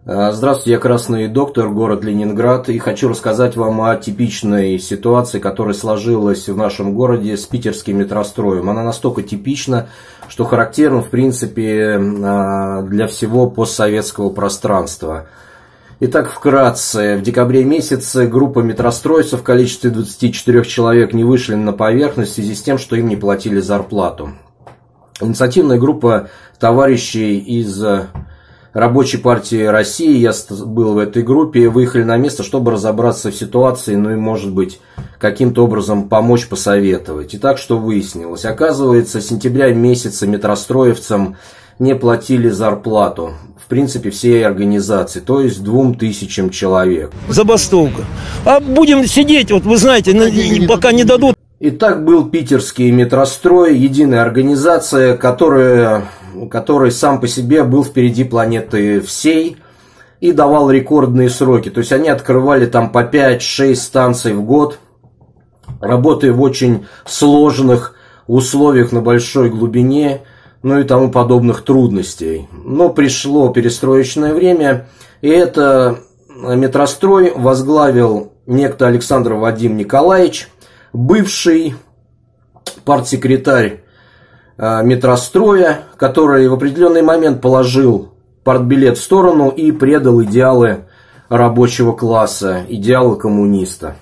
Здравствуйте, я Красный доктор, город Ленинград, и хочу рассказать вам о типичной ситуации, которая сложилась в нашем городе с питерским метростроем. Она настолько типична, что характерна, в принципе, для всего постсоветского пространства. Итак, вкратце, в декабре месяце группа метростроевцев в количестве 24 человек не вышли на поверхность в связи с тем, что им не платили зарплату. Инициативная группа товарищей из Рабочей партии России, я был в этой группе, выехали на место, чтобы разобраться в ситуации, ну и, может быть, каким-то образом помочь, посоветовать. Итак, что выяснилось? Оказывается, с сентября месяца метростроевцам не платили зарплату, в принципе, всей организации, то есть 2000 человек. Забастовка. А будем сидеть, вот вы знаете, пока не дадут. Итак, был питерский метрострой, единая организация, который сам по себе был впереди планеты всей и давал рекордные сроки. То есть они открывали там по 5-6 станций в год, работая в очень сложных условиях на большой глубине, ну и тому подобных трудностей. Но пришло перестроечное время, и это метрострой возглавил некто Александр Вадим Николаевич, бывший партсекретарь метростроя, который в определенный момент положил партбилет в сторону и предал идеалы рабочего класса, идеалы коммуниста.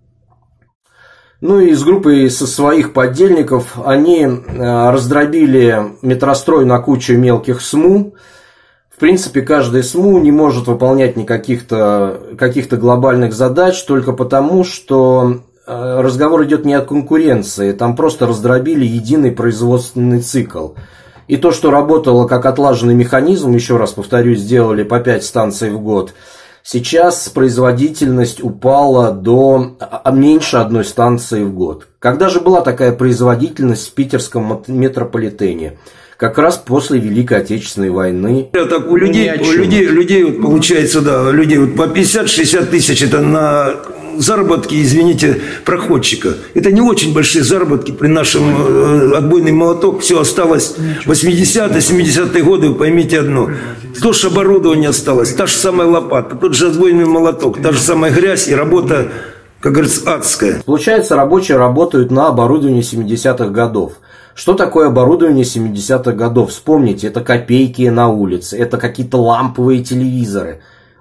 Ну и с группой со своих подельников они раздробили метрострой на кучу мелких СМУ. В принципе, каждая СМУ не может выполнять каких-то глобальных задач только потому, что разговор идет не о конкуренции, там просто раздробили единый производственный цикл. И то, что работало как отлаженный механизм, еще раз повторюсь, сделали по 5 станций в год, сейчас производительность упала до меньше 1 станции в год. Когда же была такая производительность в питерском метрополитене? Как раз после Великой Отечественной войны. Так, у людей вот, получается, да, людей вот по 50-60 тысяч, это на заработки, извините, проходчика. Это не очень большие заработки при нашем отбойный молоток. Все осталось 80-е, 70-е годы, вы поймите одно. То же оборудование осталось, та же самая лопата, тот же отбойный молоток, та же самая грязь и работа, как говорится, адская. Получается, рабочие работают на оборудовании 70-х годов. Что такое оборудование 70-х годов? Вспомните, это копейки на улице, это какие-то ламповые телевизоры.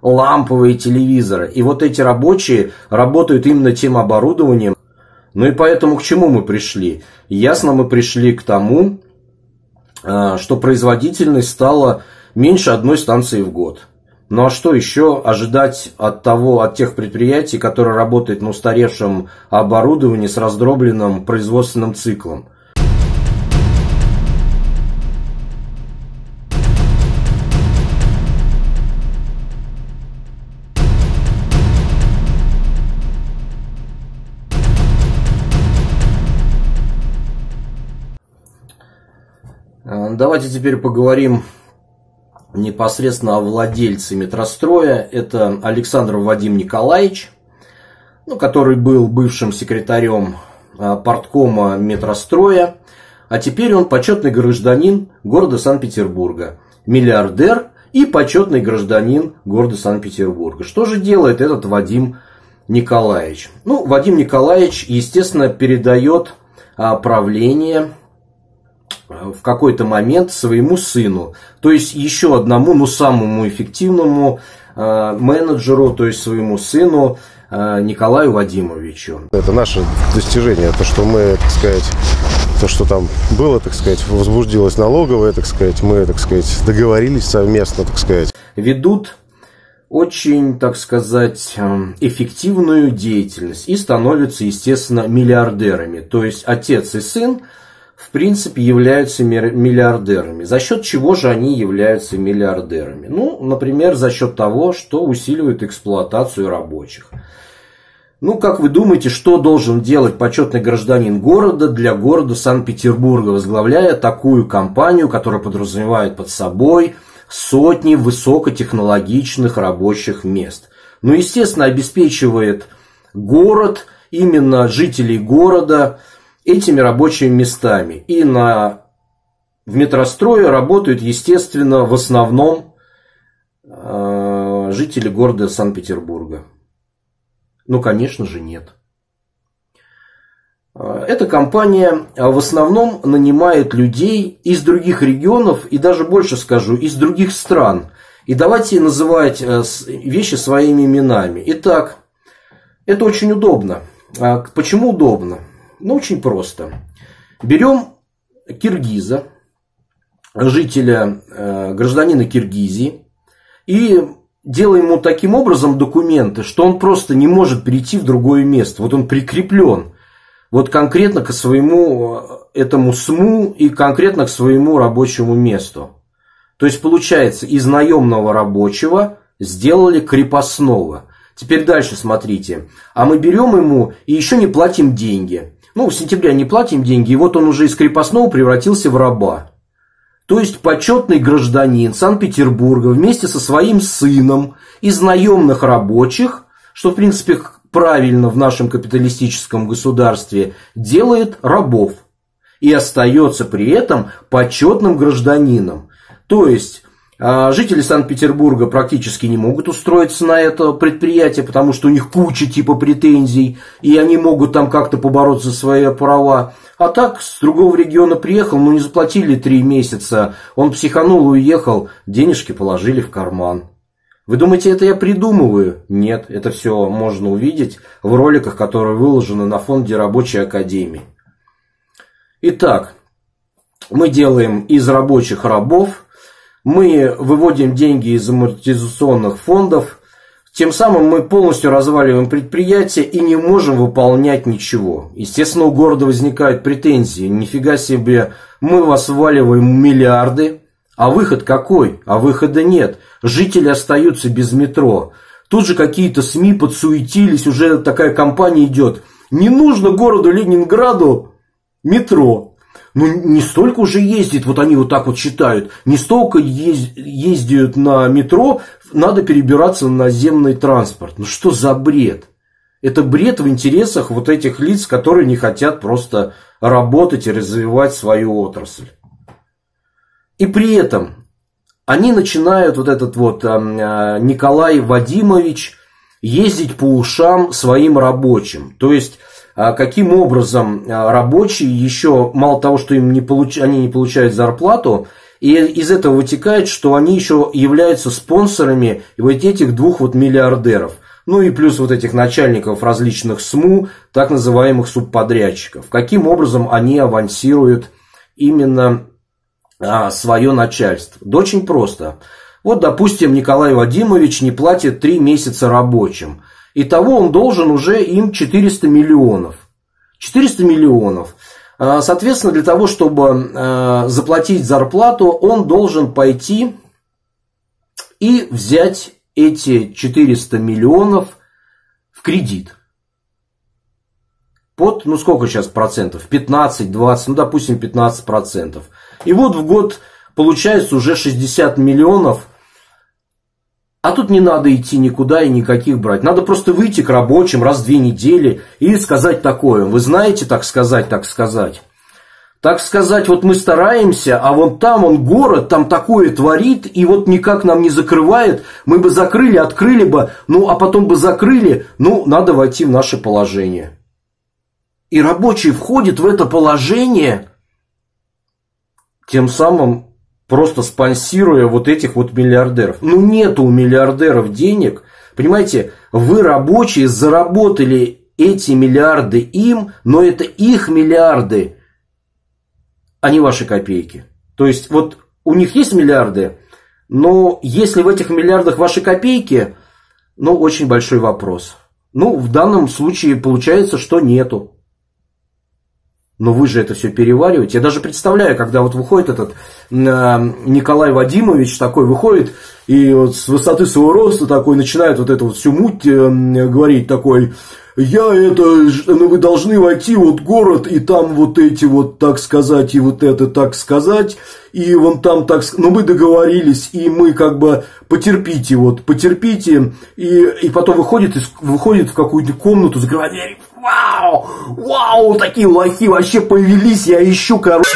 И вот эти рабочие работают именно тем оборудованием. Ну и поэтому к чему мы пришли? Ясно, мы пришли к тому, что производительность стала меньше 1 станции в год. Ну а что еще ожидать от тех предприятий, которые работают на устаревшем оборудовании с раздробленным производственным циклом? Давайте теперь поговорим непосредственно о владельце метростроя. Это Александр Вадим Николаевич, который был бывшим секретарем парткома метростроя, а теперь он почетный гражданин города Санкт-Петербурга, миллиардер и почетный гражданин города Санкт-Петербурга. Что же делает этот Вадим Николаевич? Вадим Николаевич, естественно, передает правление в какой-то момент своему сыну, то есть еще одному, самому эффективному менеджеру, то есть своему сыну Николаю Вадимовичу. Это наше достижение, то, что мы, так сказать, то, что там было, так сказать, возбудилась налоговая, так сказать, мы, так сказать, договорились совместно, так сказать. Ведут очень, так сказать, эффективную деятельность и становятся, естественно, миллиардерами, то есть отец и сын в принципе являются миллиардерами. За счет чего же они являются миллиардерами? Например, за счет того, что усиливают эксплуатацию рабочих. Как вы думаете, что должен делать почетный гражданин города для города Санкт-Петербурга, возглавляя такую компанию, которая подразумевает под собой сотни высокотехнологичных рабочих мест? Естественно, обеспечивает город, именно жителей города, этими рабочими местами. И в метрострое работают, естественно, в основном жители города Санкт-Петербурга? Ну, конечно же, нет. Эта компания в основном нанимает людей из других регионов и даже больше скажу, из других стран. И давайте называть вещи своими именами. Итак, это очень удобно. Почему удобно? Ну, очень просто. Берем киргиза, жителя, гражданина Киргизии, и делаем ему таким образом документы, что он просто не может перейти в другое место. Вот он прикреплен. Вот конкретно к своему этому СМУ и конкретно к своему рабочему месту. То есть, получается, из наемного рабочего сделали крепостного. Теперь дальше смотрите. А мы берем ему и еще не платим деньги. Ну, в сентябре не платим деньги, и вот он уже из крепостного превратился в раба. То есть, почетный гражданин Санкт-Петербурга вместе со своим сыном из наемных рабочих, что, в принципе, правильно в нашем капиталистическом государстве, делает рабов и остается при этом почетным гражданином. То есть жители Санкт-Петербурга практически не могут устроиться на это предприятие, потому что у них куча типа претензий, и они могут там как-то побороться за свои права. А так, с другого региона приехал, ну не заплатили 3 месяца, он психанул и уехал, денежки положили в карман. Вы думаете, это я придумываю? Нет, это все можно увидеть в роликах, которые выложены на фонде Рабочей Академии. Итак, мы делаем из рабочих рабов, мы выводим деньги из амортизационных фондов, тем самым мы полностью разваливаем предприятие и не можем выполнять ничего. Естественно, у города возникают претензии. Нифига себе, мы вас вваливаем миллиарды. А выход какой? А выхода нет. Жители остаются без метро. Тут же какие-то СМИ подсуетились, уже такая кампания идет. Не нужно городу Ленинграду метро. Ну, не столько уже ездит, вот они вот так вот считают, не столько ездят на метро, надо перебираться на наземный транспорт. Ну, что за бред? Это бред в интересах вот этих лиц, которые не хотят просто работать и развивать свою отрасль. И при этом они начинают, вот этот вот Николай Вадимович, ездить по ушам своим рабочим. То есть, каким образом рабочие еще, мало того, что они не получают зарплату, и из этого вытекает, что они еще являются спонсорами вот этих 2 вот миллиардеров. Ну и плюс вот этих начальников различных СМУ, так называемых субподрядчиков. Каким образом они авансируют именно свое начальство? Да очень просто. Вот, допустим, Николай Вадимович не платит 3 месяца рабочим. Итого он должен уже им 400 миллионов. 400 миллионов. Соответственно, для того, чтобы заплатить зарплату, он должен пойти и взять эти 400 миллионов в кредит. Под, ну сколько сейчас процентов? 15, 20, ну допустим 15%. И вот в год получается уже 60 миллионов. А тут не надо идти никуда и никаких брать. Надо просто выйти к рабочим раз в 2 недели и сказать такое. Вы знаете, так сказать, так сказать. Так сказать, вот мы стараемся, а вот там он город, там такое творит, и вот никак нам не закрывает. Мы бы закрыли, открыли бы, ну а потом бы закрыли, ну надо войти в наше положение. И рабочий входит в это положение, тем самым просто спонсируя вот этих вот миллиардеров. Ну нету у миллиардеров денег. Понимаете, вы рабочие заработали эти миллиарды им, но это их миллиарды, а не ваши копейки. То есть вот у них есть миллиарды, но если в этих миллиардах ваши копейки, ну очень большой вопрос. Ну в данном случае получается, что нету. Но вы же это все перевариваете. Я даже представляю, когда вот выходит этот Николай Вадимович такой, выходит и вот с высоты своего роста такой начинает вот эту вот всю муть говорить такой: ну вы должны войти вот в город, и там вот эти вот так сказать, и вот это так сказать, и вон там так, ну мы договорились, и мы как бы потерпите, и потом выходит в какую-то комнату, закрывает дверь. Вау, такие лохи вообще повелись, я ищу, короче.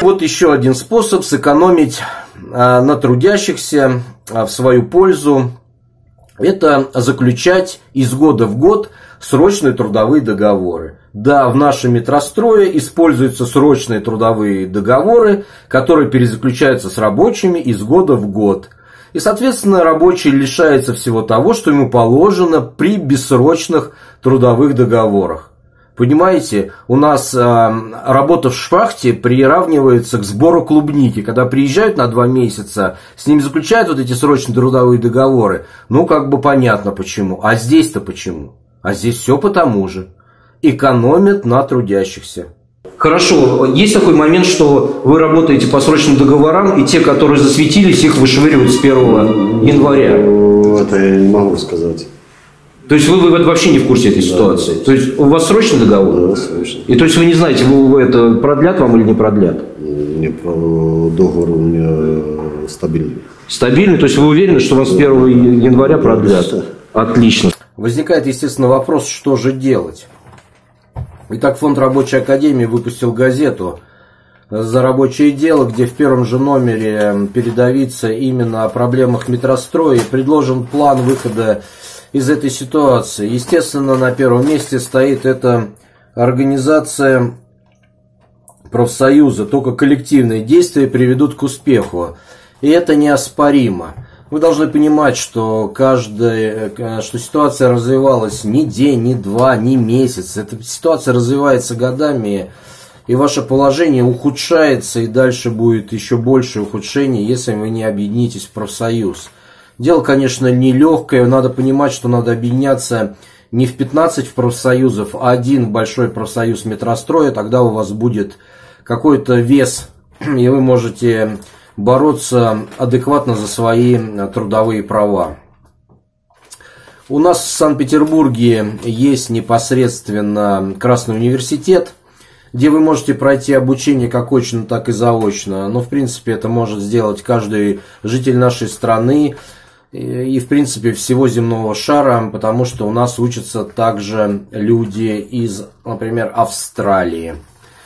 Вот еще один способ сэкономить на трудящихся в свою пользу. Это заключать из года в год срочные трудовые договоры. Да, в нашем метрострое используются срочные трудовые договоры, которые перезаключаются с рабочими из года в год. И, соответственно, рабочий лишается всего того, что ему положено при бессрочных трудовых договорах. Понимаете, у нас работа в шахте приравнивается к сбору клубники. Когда приезжают на 2 месяца, с ними заключают вот эти срочные трудовые договоры. Ну, как бы понятно почему. А здесь-то почему? А здесь все потому же. Экономят на трудящихся. Хорошо, есть такой момент, что вы работаете по срочным договорам, и те, которые засветились, их вышвыривают с 1 января. Это я не могу сказать. То есть вы вообще не в курсе этой ситуации? То есть у вас срочный договор? Да, срочный. И то есть вы не знаете, вы это продлят вам или не продлят? Не, договор у меня стабильный. Стабильный? То есть вы уверены, что вас с 1 января продлят? Отлично. Возникает, естественно, вопрос, что же делать? Итак, Фонд Рабочей Академии выпустил газету «За рабочее дело», где в первом же номере передавится именно о проблемах метростроя и предложен план выхода из этой ситуации. Естественно, на первом месте стоит эта организация профсоюза. Только коллективные действия приведут к успеху. И это неоспоримо. Вы должны понимать, что ситуация развивалась не день, не два, не месяц. Эта ситуация развивается годами, и ваше положение ухудшается, и дальше будет еще больше ухудшений, если вы не объединитесь в профсоюз. Дело, конечно, нелегкое. Надо понимать, что надо объединяться не в 15 профсоюзов, а один большой профсоюз метростроя. Тогда у вас будет какой-то вес, и вы можете бороться адекватно за свои трудовые права. У нас в Санкт-Петербурге есть непосредственно Красный университет, где вы можете пройти обучение как очно, так и заочно. Но, в принципе, это может сделать каждый житель нашей страны и, в принципе, всего земного шара, потому что у нас учатся также люди из, например, Австралии.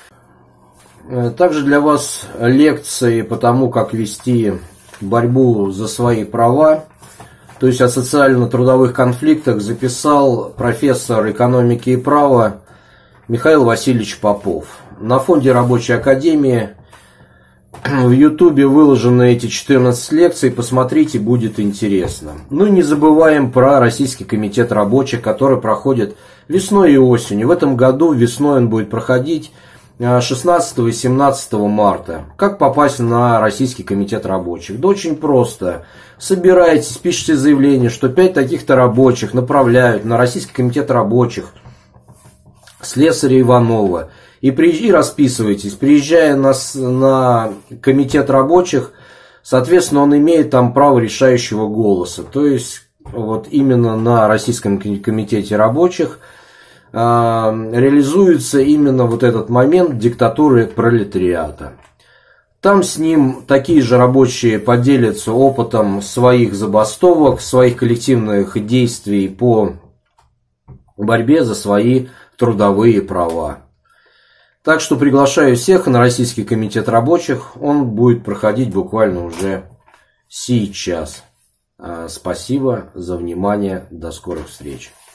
Также для вас лекции по тому, как вести борьбу за свои права, то есть о социально-трудовых конфликтах, записал профессор экономики и права Михаил Васильевич Попов. На Фонде Рабочей Академии в Ютубе выложены эти 14 лекций, посмотрите, будет интересно. Ну и не забываем про Российский комитет рабочих, который проходит весной и осенью. В этом году весной он будет проходить 16 и 17 марта. Как попасть на Российский комитет рабочих? Да очень просто. Собираетесь, пишите заявление, что 5 таких-то рабочих направляют на Российский комитет рабочих слесаря Иванова. И расписывайтесь. Приезжая на комитет рабочих, соответственно, он имеет там право решающего голоса. То есть, вот именно на Российском комитете рабочих реализуется именно вот этот момент диктатуры пролетариата. Там с ним такие же рабочие поделятся опытом своих забастовок, своих коллективных действий по борьбе за свои трудовые права. Так что приглашаю всех на Российский комитет рабочих. Он будет проходить буквально уже сейчас. Спасибо за внимание. До скорых встреч.